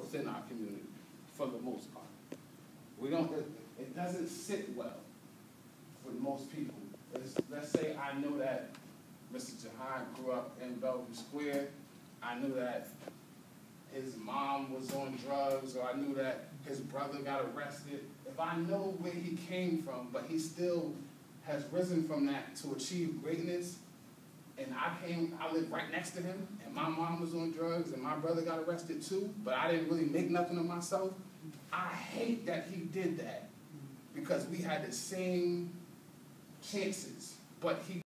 within our community, for the most part. We don't, it doesn't sit well with most people. Let's say I know that Mr. UHart grew up in Bellevue Square. I knew that his mom was on drugs, or I knew that his brother got arrested. If I know where he came from, but he still has risen from that to achieve greatness, and I lived right next to him, and my mom was on drugs, and my brother got arrested too, but I didn't really make nothing of myself. I hate that he did that, because we had the same chances, but he